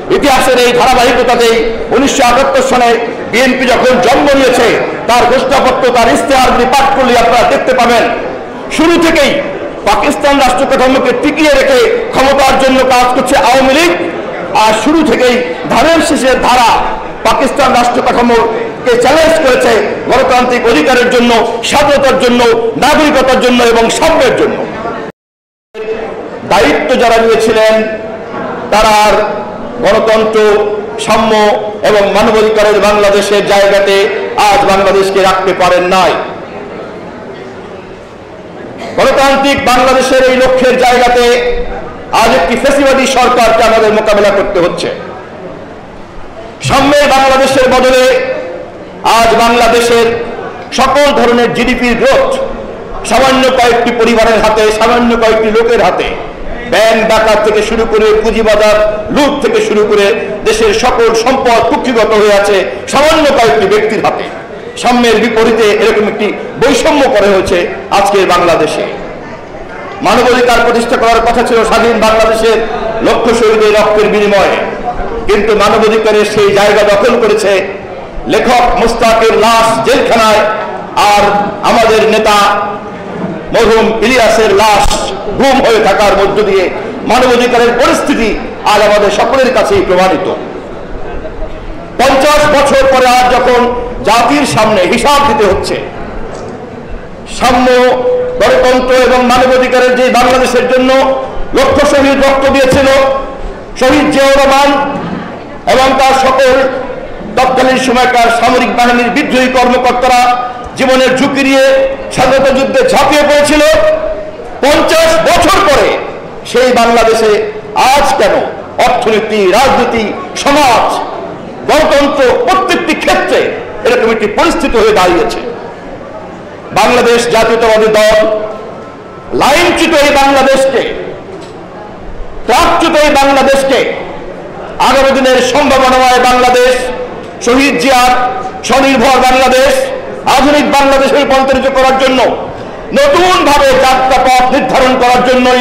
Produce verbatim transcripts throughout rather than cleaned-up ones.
ইতিহাসের এই ধারাবাহিকতাতেই উনিশশো আটাত্তর সনে বিএনপি যখন জন্ম নিয়েছে তার ঘোষণাপত্র, তার ইশতেহারগুলি পাঠ করলে আপনারা দেখতে পাবেন শুরু থেকেই পাকিস্তান রাষ্ট্র কাঠামোকে টিকিয়ে রেখে ক্ষমতার জন্য কাজ করছে আওয়ামী লীগ। আর শুরু থেকেই ধানের শীষের ধারা পাকিস্তান রাষ্ট্র কাঠামোকে চ্যালেঞ্জ করেছে গণতান্ত্রিক অধিকারের জন্য, স্বাধীনতার জন্য, নাগরিকতার জন্য এবং সাম্যের জন্য। দায়িত্ব যারা নিয়েছিলেন তারা আর গণতন্ত্র, সাম্য এবং মানবাধিকারের বাংলাদেশের জায়গাতে আজ বাংলাদেশকে রাখতে পারেন নাই। গণতান্ত্রিক বাংলাদেশের এই লক্ষ্যের জায়গাতে আজ একটি ফ্যাসিবাদী সরকারকে আমাদের মোকাবেলা করতে হচ্ছে। সাম্যের বাংলাদেশের বদলে আজ বাংলাদেশের সকল ধরনের জিডিপির গ্রোথ সামান্য কয়েকটি পরিবারের হাতে, সামান্য কয়েকটি লোকের হাতে, ব্যাংক ডাকাত থেকে শুরু করে পুঁজিবাজার লুট থেকে শুরু করে দেশের সকল সম্পদ কুক্ষিগত হয়ে আছে সামান্য কয়েকটি ব্যক্তির হাতে। সাম্যের বিপরীতে এরকম একটি বৈষম্য করা হয়েছে আজকের বাংলাদেশে। মানবাধিকার প্রতিষ্ঠা করার কথা ছিল স্বাধীন বাংলাদেশের লক্ষ শহীদের রক্তের বিনিময়ে, কিন্তু মানবাধিকারের সেই জায়গা দখল করেছে লেখক মুস্তাকের লাশ জেলখানায়, আর আমাদের নেতা মরহুম ইলিয়াসের লাশ গুম হয়ে থাকার মধ্য দিয়ে মানবাধিকারের পরিস্থিতি আজ আমাদের সকলের কাছেই প্রমাণিত। পঞ্চাশ বছর পরে আজ যখন জাতির সামনে হিসাব দিতে হচ্ছে সাম্য, গণতন্ত্র এবং মানবাধিকারের যে বাংলাদেশের জন্য লক্ষ শহীদ রক্ত দিয়েছিল শহীদ জিয়াউর রহমান এবং তার সকল তৎকালীন সময়কার সামরিক বাহিনীর বিদ্রোহী কর্মকর্তারা জীবনের ঝুঁকি নিয়ে স্বাধীনতা যুদ্ধে ঝাঁপিয়ে পড়েছিল, পঞ্চাশ বছর পরে সেই বাংলাদেশে আজ কেন অর্থনীতি, রাজনীতি, সমাজ, গণতন্ত্র প্রত্যেকটি ক্ষেত্রে এরকম একটি পরিস্থিতি হয়ে দাঁড়িয়েছে? বাংলাদেশ জাতীয়তাবাদী দল লাইনচ্যুত এই বাংলাদেশকে, ট্রাকচ্যুত এই বাংলাদেশকে আগামী দিনের সম্ভাবনাময় বাংলাদেশ, শহীদ জিয়ার স্বনির্ভর বাংলাদেশ, আধুনিক বাংলাদেশে রূপান্তরিত করার জন্য নতুন ভাবে যাত্রাপথ নির্ধারণ করার জন্যই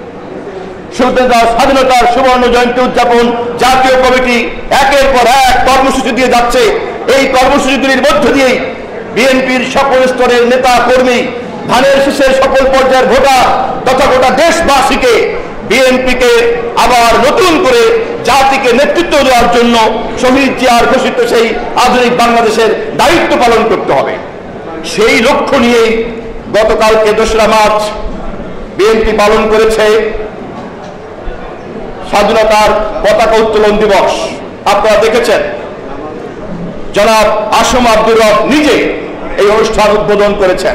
স্বাধীনতার সুবর্ণ জয়ন্তী উদযাপন জাতীয় কমিটি একের পর এক কর্মসূচি দিয়ে যাচ্ছে। এই কর্মসূচিগুলির মধ্য দিয়েই বিএনপির সকল স্তরের নেতা কর্মী, ধানের শীষের সকল পর্যায়ের ভোটার তথা গোটা দেশবাসীকে বিএনপিকে আবার নতুন করে জাতিকে নেতৃত্ব দেওয়ার জন্য শহীদ জিয়ার ঘোষিত সেই আধুনিক বাংলাদেশের দায়িত্ব পালন করতে হবে। সেই লক্ষ্য নিয়েই গতকালকে দোসরা মার্চ বিএনপি পালন করেছে স্বাধীনতার পতাকা উত্তোলন দিবস। আপনারা দেখেছেন জনাব আসম আব্দুর রব নিজে এই অনুষ্ঠান উদ্বোধন করেছেন।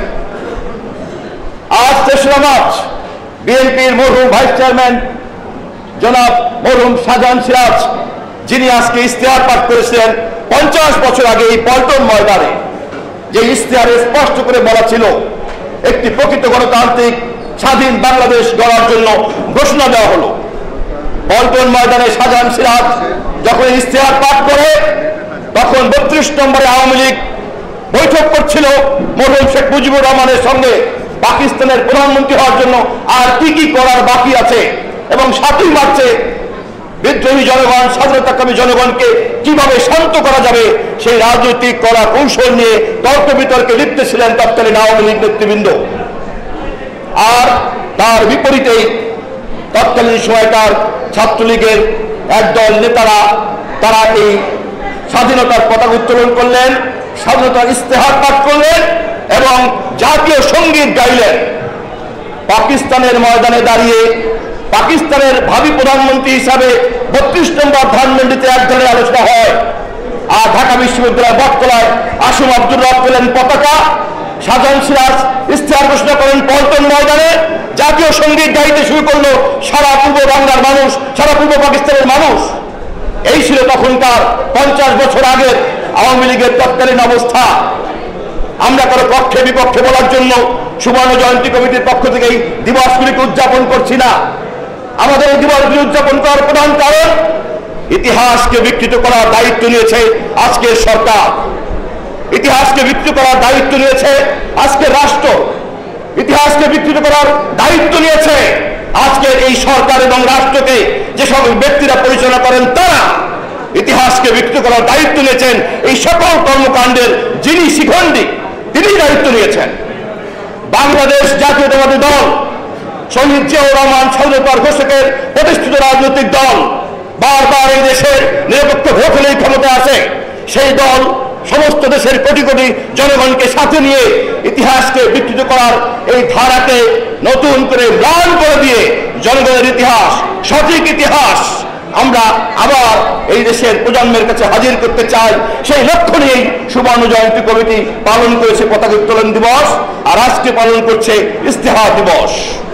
আজ তেসরা মার্চ বিএনপির মরহুম ভাইস চেয়ারম্যান জনাব মরহুম শাহজাহান সিরাজ, যিনি আজকে ইশতেহার পাঠ করেছিলেন পঞ্চাশ বছর আগে এই পল্টন ময়দানে, যে ইশতেহারে স্পষ্ট করে বলা ছিল একটি প্রকৃত গণতান্ত্রিক স্বাধীন বাংলাদেশ গড়ার জন্য ঘোষণা দেওয়া হলো। পল্টন ময়দানে শাহজাহান সিরাজ যখন ইশতেহার পাঠ করে তখন বত্রিশ নম্বরে আওয়ামী লীগ বৈঠক করছিল মরহুম শেখ মুজিবুর রহমানের সঙ্গে পাকিস্তানের প্রধানমন্ত্রী হওয়ার জন্য আর কি কি করার বাকি আছে, এবং সাতই মার্চে বিদ্রোহী জনগণ, স্বাধীনতাকামী জনগণকে কিভাবে শান্ত করা যাবে সেই রাজনৈতিক কলা কৌশল নিয়ে তর্ক বিতর্কে লিপ্ত ছিলেন তৎকালীন আওয়ামী লীগ নেতৃবৃন্দ। আর তার বিপরীতেই তৎকালীন সময়কার ছাত্রলীগের একদল নেতারা তারা এই স্বাধীনতার পতাকা উত্তোলন করলেন, স্বাধীনতার ইশতেহার পাঠ করলেন এবং জাতীয় সঙ্গীত গাইলেন। পাকিস্তানের ময়দানে দাঁড়িয়ে পাকিস্তানের ভাবি প্রধানমন্ত্রী হিসাবে বত্রিশ নম্বর ধানমন্ডিতে এক ধরনের আলোচনা হয়, আর ঢাকা বিশ্ববিদ্যালয়ের বটতলায় আসম আব্দুর রব পেলেন পতাকা, শাহজাহান সিরাজ ইশতেহার ঘোষণা করেন পল্টন ময়দানে, জাতীয় সঙ্গীত গাইতে শুরু করলো সারা পূর্ব বাংলার মানুষ, সারা পূর্ব পাকিস্তানের মানুষ। এই ছিল তখনকার পঞ্চাশ বছর আগের আওয়ামী লীগের তৎকালীন অবস্থা। আমরা কারো পক্ষে বিপক্ষে বলার জন্য সুবর্ণ জয়ন্তী কমিটির পক্ষ থেকে এই দিবসগুলিকে উদযাপন করছি না। আমাদের এই দিবসগুলি উদযাপন করার প্রধান কারণ ইতিহাসকে বিকৃত করার দায়িত্ব নিয়েছে আজকের সরকার, ইতিহাসকে বিকৃত করার দায়িত্ব নিয়েছে আজকের রাষ্ট্র, ইতিহাসকে বিকৃত করার দায়িত্ব নিয়েছে আজকের এই সরকার এবং রাষ্ট্রকে যে সকল ব্যক্তিরা পরিচালনা করেন তারা। ইতিহাসকে বিকৃত করার দায়িত্ব নিয়েছেন এই সকল কর্মকাণ্ডের যিনি শিখণ্ডী তিনি দায়িত্ব নিয়েছেন। বাংলাদেশ জাতীয়তাবাদী দল শহীদ জিয়াউর রহমান স্বাধীনতার ঘোষকের প্রতিষ্ঠিত রাজনৈতিক দল, বারবার এই দেশের নিরপেক্ষ ভোট হলেই ক্ষমতা আসে। সেই দল সমস্ত দেশের কোটি কোটি জনগণকে সাথে নিয়ে ইতিহাসকে বিকৃত করার এই ধারাকে নতুন করে ম্লান করে দিয়ে জনগণের ইতিহাস, সঠিক ইতিহাস আমরা আবার এই দেশের প্রজন্মের কাছে হাজির করতে চাই। সেই লক্ষ্য নিয়েই সুবর্ণ জয়ন্তী কমিটি পালন করেছে পতাকা উত্তোলন দিবস, আর আজকে পালন করছে ইস্তেহার দিবস।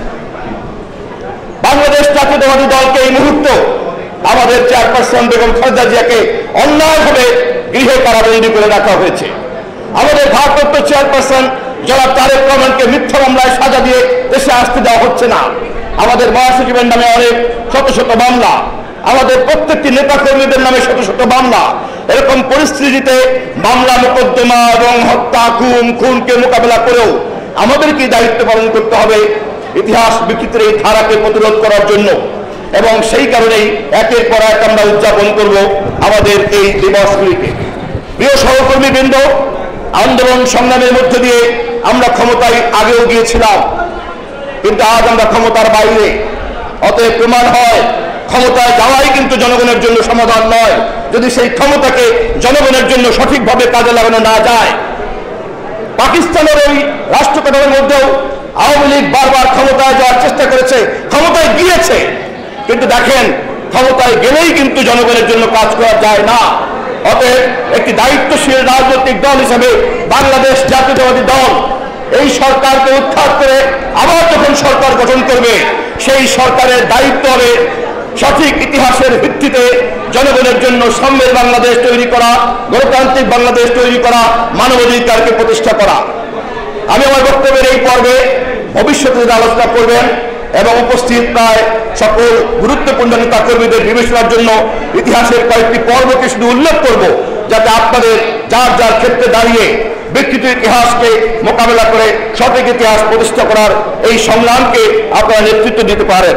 বাংলাদেশ জাতীয়তাবাদী দলকে এই মুহূর্তে আমাদের চেয়ারপারসন বেগম খালেদা জিয়াকে অন্যায়ভাবে গৃহে কারাবন্দী করে রাখা হয়েছে। আমাদের ভারপ্রাপ্ত চেয়ারপারসন জনাব তারেক রহমানকে মিথ্যা মামলায় সাজা দিয়ে দেশে আসতে দেওয়া হচ্ছে না। আমাদের মহাসচিবের নামে অনেক শত শত মামলা, আমাদের প্রত্যেকটি নেতা কর্মীদের নামে শত শত মামলা। এরকম পরিস্থিতিতে মামলা মোকদ্দমা এবং হত্যা, খুন খুনকে মোকাবেলা করেও আমাদের কি দায়িত্ব পালন করতে হবে ইতিহাস বিকৃতির এই ধারাকে প্রতিরোধ করার জন্য। এবং সেই কারণেই একের পর এক আমরা উদযাপন করব আমাদের এই দিবসগুলিকে। প্রিয় সহকর্মী বৃন্দ, আন্দোলন সংগ্রামের মধ্য দিয়ে আমরা ক্ষমতায় আগেও গিয়েছিলাম, কিন্তু আজ আমরা ক্ষমতার বাইরে। অতএব প্রমাণ হয় ক্ষমতায় যাওয়াই কিন্তু জনগণের জন্য সমাধান নয়, যদি সেই ক্ষমতাকে জনগণের জন্য সঠিকভাবে কাজে লাগানো না যায়। পাকিস্তানের ওই রাষ্ট্র কাঠামোর মধ্যেও আওয়ামী লীগ বারবার ক্ষমতায় যাওয়ার চেষ্টা করেছে, ক্ষমতায় গিয়েছে, কিন্তু দেখেন ক্ষমতায় গেলেই কিন্তু জনগণের জন্য কাজ করা যায় না। অতএব একটি দায়িত্বশীল রাজনৈতিক দল হিসেবে বাংলাদেশ জাতীয়তাবাদী দল এই সরকারকে উৎখাত করে আবার যখন সরকার গঠন করবে, সেই সরকারের দায়িত্ব হবে সঠিক ইতিহাসের ভিত্তিতে জনগণের জন্য সাম্যের বাংলাদেশ তৈরি করা, গণতান্ত্রিক বাংলাদেশ তৈরি করা, মানবাধিকারকে প্রতিষ্ঠা করা। আমি আমার বক্তব্যের এই পর্বে ভবিষ্যতে আলোচনা করবেন এবং উপস্থিত প্রায় সকল গুরুত্বপূর্ণ নেতা কর্মীদের বিবেচনার জন্য ইতিহাসের কয়েকটি পর্বকে শুধু উল্লেখ করব, যাতে আপনাদের যার যার ক্ষেত্রে দাঁড়িয়ে বিকৃত ইতিহাসকে মোকাবেলা করে সঠিক ইতিহাস প্রতিষ্ঠা করার এই সংগ্রামকে আপনারা নেতৃত্ব দিতে পারেন।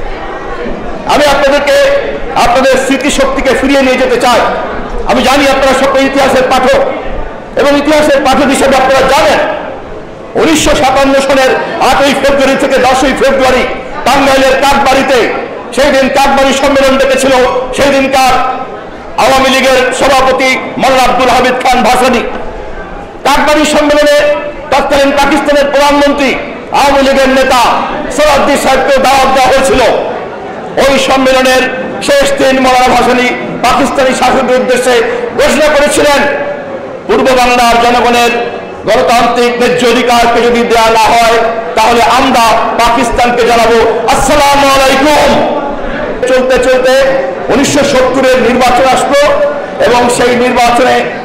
আমি আপনাদেরকে আপনাদের স্মৃতিশক্তিকে ফিরিয়ে নিয়ে যেতে চাই। আমি জানি আপনারা সকল ইতিহাসের পাঠক, এবং ইতিহাসের পাঠক হিসেবে আপনারা জানেন উনিশশো সাতান্ন সনের আটই ফেব্রুয়ারি থেকে দশই ফেব্রুয়ারি টাঙ্গাইলের কাকবাড়িতে সেই দিন কাকবাড়ি সম্মেলন ডেকেছিল সেই দিনকার আওয়ামী লীগের সভাপতি মাওলানা আব্দুল হামিদ খান ভাসানী। কাকবাড়ি সম্মেলনে তৎকালীন পাকিস্তানের প্রধানমন্ত্রী আওয়ামী লীগের নেতা সরাদ্দি সাহেবকে দাওয়াত দেওয়া হয়েছিল। ওই সম্মেলনের শেষ দিন মাওলানা ভাসানী পাকিস্তানি শাসকের উদ্দেশ্যে ঘোষণা করেছিলেন, পূর্ব বাংলার জনগণের গণতান্ত্রিক ন্যায্য অধিকারকে যদি দেওয়া না হয় তাহলে আমরা পাকিস্তানকে জানাবো আসসালামু আলাইকুম। চলতে চলতে উনিশশো সত্তরের নির্বাচন আসলো এবং সেই নির্বাচনে